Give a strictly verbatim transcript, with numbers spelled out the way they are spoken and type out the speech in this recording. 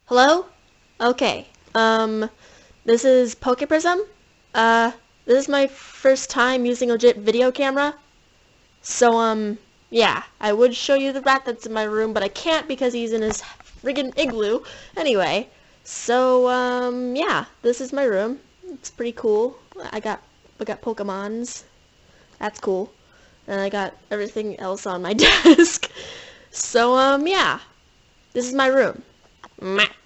Hello? Okay. Um, this is Pokeprism. Uh, this is my first time using a legit video camera. So, um, yeah, I would show you the rat that's in my room, but I can't because he's in his friggin' igloo. Anyway, so, um, yeah, this is my room. It's pretty cool. I got, I got Pokemons. That's cool. And I got everything else on my desk. So, um, yeah, this is my room. Mwah.